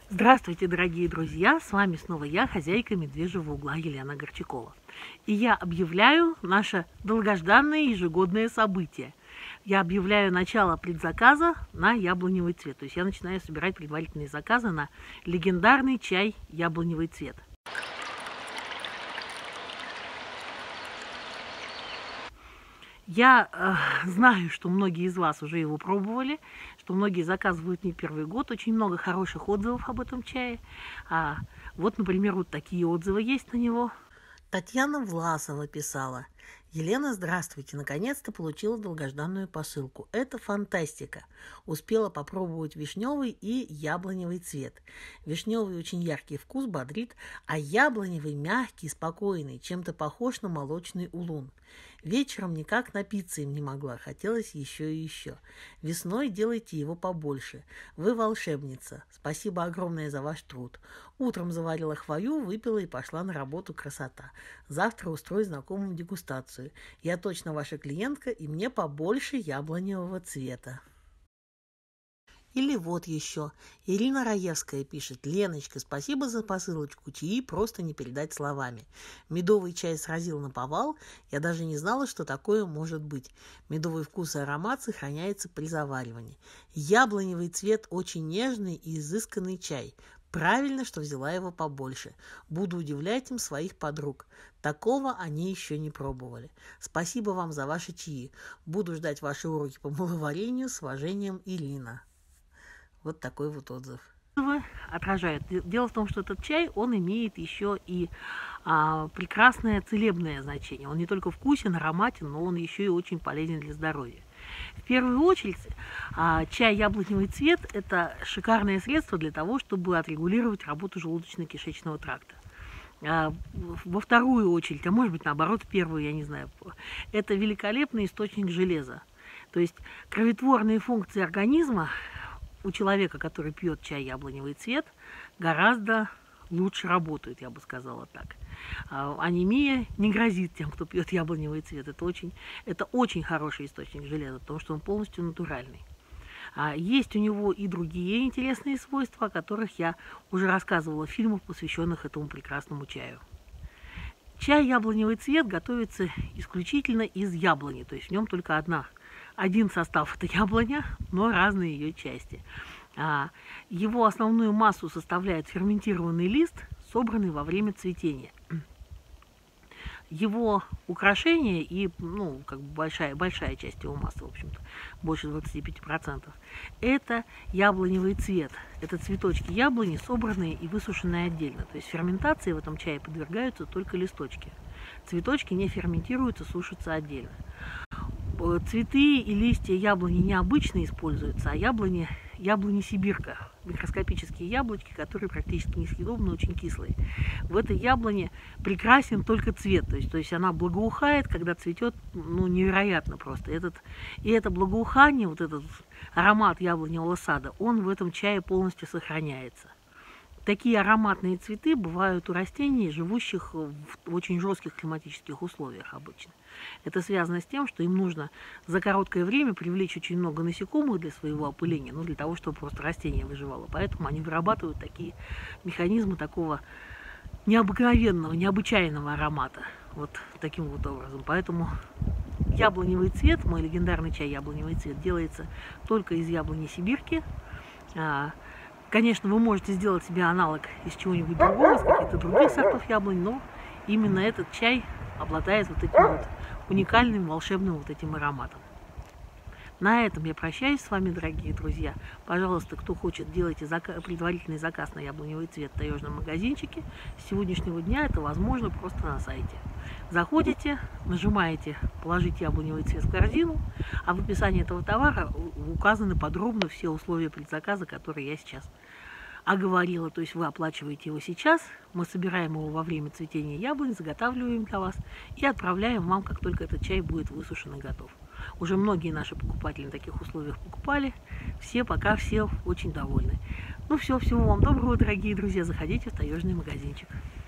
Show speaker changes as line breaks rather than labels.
Здравствуйте, дорогие друзья! С вами снова я, хозяйка Медвежьего угла Елена Горчакова. И я объявляю наше долгожданное ежегодное событие. Я объявляю начало предзаказа на яблоневый цвет. То есть я начинаю собирать предварительные заказы на легендарный чай яблоневый цвет. Я знаю, что многие из вас уже его пробовали, что многие заказывают не первый год. Очень много хороших отзывов об этом чае. Вот, например, вот такие отзывы есть на него. Татьяна Власова писала: «Елена, здравствуйте! Наконец-то получила долгожданную посылку. Это фантастика! Успела попробовать вишневый и яблоневый цвет. Вишневый очень яркий вкус, бодрит, а яблоневый мягкий, спокойный, чем-то похож на молочный улун. Вечером никак напиться им не могла, хотелось еще и еще. Весной делайте его побольше. Вы волшебница. Спасибо огромное за ваш труд. Утром заварила хвою, выпила и пошла на работу. Красота. Завтра устрою знакомым дегустацию. Я точно ваша клиентка, и мне побольше яблоневого цвета». Или вот еще. Ирина Раевская пишет: «Леночка, спасибо за посылочку. Чаи просто не передать словами. Медовый чай сразил наповал. Я даже не знала, что такое может быть. Медовый вкус и аромат сохраняется при заваривании. Яблоневый цвет очень нежный и изысканный чай. Правильно, что взяла его побольше. Буду удивлять им своих подруг. Такого они еще не пробовали. Спасибо вам за ваши чаи. Буду ждать ваши уроки по маловарению. С уважением, Ирина». Вот такой вот отзыв. Отражает. Дело в том, что этот чай, он имеет еще и прекрасное целебное значение. Он не только вкусен, ароматен, но он еще и очень полезен для здоровья. В первую очередь, чай яблоневый цвет – это шикарное средство для того, чтобы отрегулировать работу желудочно-кишечного тракта. Во вторую очередь, а может быть наоборот, в первую, я не знаю, это великолепный источник железа. То есть кроветворные функции организма у человека, который пьет чай яблоневый цвет, гораздо лучше работают, я бы сказала так. Анемия не грозит тем, кто пьет яблоневый цвет. Это очень хороший источник железа, потому что он полностью натуральный. Есть у него и другие интересные свойства, о которых я уже рассказывала в фильмах, посвященных этому прекрасному чаю. Чай яблоневый цвет готовится исключительно из яблони, то есть в нем только один состав – это яблоня, но разные ее части. Его основную массу составляет ферментированный лист, собранный во время цветения. Его украшение и большая часть его массы, в общем-то, больше 25%, это яблоневый цвет. Это цветочки яблони, собранные и высушенные отдельно. То есть ферментации в этом чае подвергаются только листочки. Цветочки не ферментируются, сушатся отдельно. Цветы и листья яблони необычно используются, а яблони сибирка, микроскопические яблочки, которые практически несъедобны, очень кислые. В этой яблоне прекрасен только цвет, то есть она благоухает, когда цветет, невероятно просто. И это благоухание, вот этот аромат яблоневого сада, он в этом чае полностью сохраняется. Такие ароматные цветы бывают у растений, живущих в очень жестких климатических условиях обычно. Это связано с тем, что им нужно за короткое время привлечь очень много насекомых для своего опыления, для того, чтобы просто растение выживало. Поэтому они вырабатывают такие механизмы такого необыкновенного, необычайного аромата. Вот таким вот образом. Поэтому яблоневый цвет, мой легендарный чай яблоневый цвет, делается только из яблони сибирки. Конечно, вы можете сделать себе аналог из чего-нибудь другого, из каких-то других сортов яблонь, но именно этот чай обладает вот этим вот уникальным, волшебным вот этим ароматом. На этом я прощаюсь с вами, дорогие друзья. Пожалуйста, кто хочет, делайте предварительный заказ на яблоневый цвет в таежном магазинчике. С сегодняшнего дня это возможно просто на сайте. Заходите, нажимаете «Положить яблоневый цвет в корзину», а в описании этого товара указаны подробно все условия предзаказа, которые я сейчас оговорила. То есть вы оплачиваете его сейчас, мы собираем его во время цветения яблонь, заготавливаем для вас и отправляем вам, как только этот чай будет высушен и готов. Уже многие наши покупатели на таких условиях покупали. Пока все очень довольны. Всего вам доброго, дорогие друзья. Заходите в таежный магазинчик.